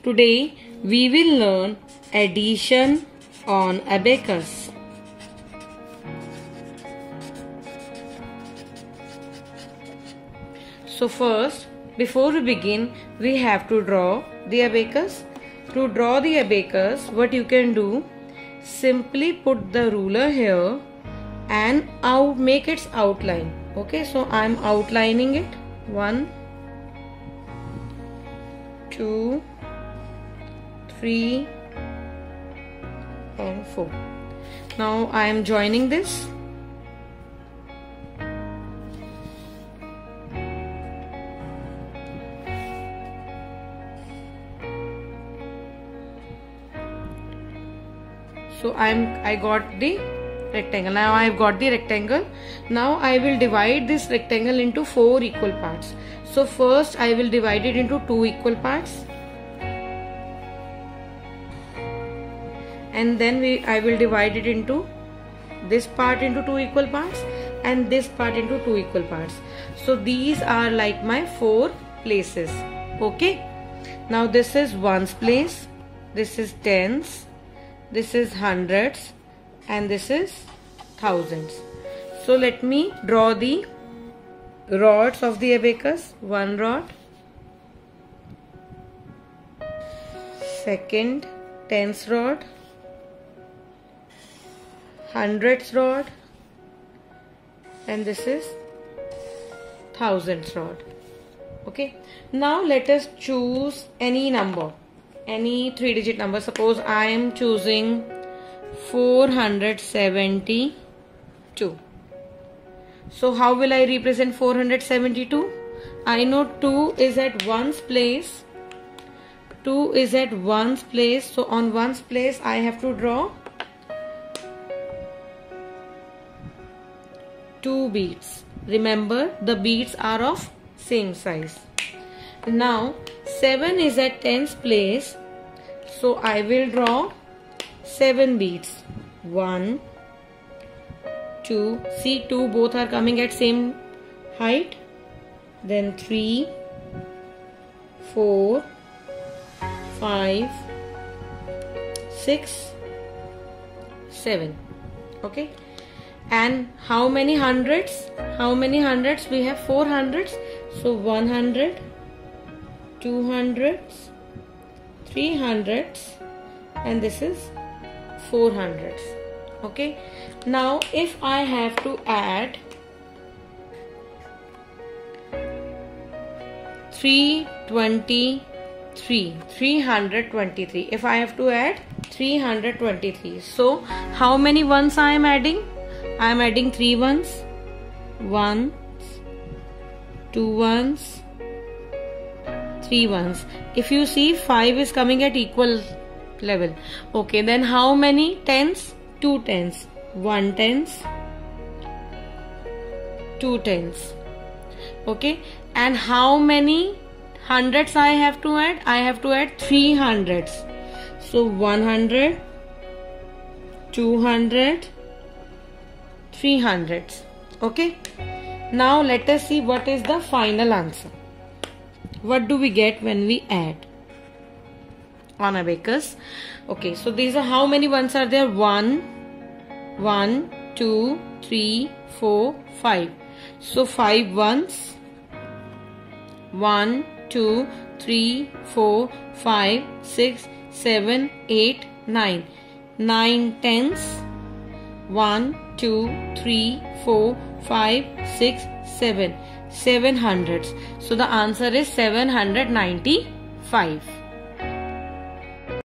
Today we will learn addition on abacus. So first, before we begin, we have to draw the abacus. To draw the abacus, what you can do, simply put the ruler here and make its outline. Okay, so I am outlining it. 1, 2, 3 and 4. Now I am joining this. So I got the rectangle. Now I have got the rectangle. Now I will divide this rectangle into 4 equal parts. So first I will divide it into 2 equal parts. And then I will divide it into this part into 2 equal parts and this part into 2 equal parts. So these are like my 4 places. Okay. Now this is ones place. This is tens. This is hundreds and this is thousands. So let me draw the rods of the abacus. 1 rod, second tens rod, hundreds rod, and this is thousands rod. Okay. Now let us choose any number. Any 3-digit number. Suppose I am choosing 472. So how will I represent 472? I know 2 is at ones place. 2 is at ones place. So on ones place I have to draw 2 beads. Remember, the beads are of same size. Now 7 is at tens place, so I will draw 7 beads. 1, 2, see 2 both are coming at same height. Then 3, 4, 5, 6, 7. Okay. And how many hundreds? How many hundreds? We have 4 hundreds. So 100. 200s, 300s, and this is 400s. Okay. Now if I have to add 323, if I have to add 323, so how many ones I am adding? I am adding 3 ones, 1, 2 ones, 3 ones. If you see, 5 is coming at equal level. Okay, then how many tens? 2 tens. 1 tens, 2 tens. Okay, and how many hundreds I have to add? I have to add 3 hundreds. So 100, 200, 300s. Okay. Now let us see what is the final answer. What do we get when we add on abacus? Okay, so these are how many ones are there? 1, 2, 3, 4, 5. So 5 ones. 1, 2, 3, 4, 5, 6, 7, 8, 9. 9 tens. 1, 2, 3, 4, 5, 6, 7. 7 hundreds. So the answer is 795.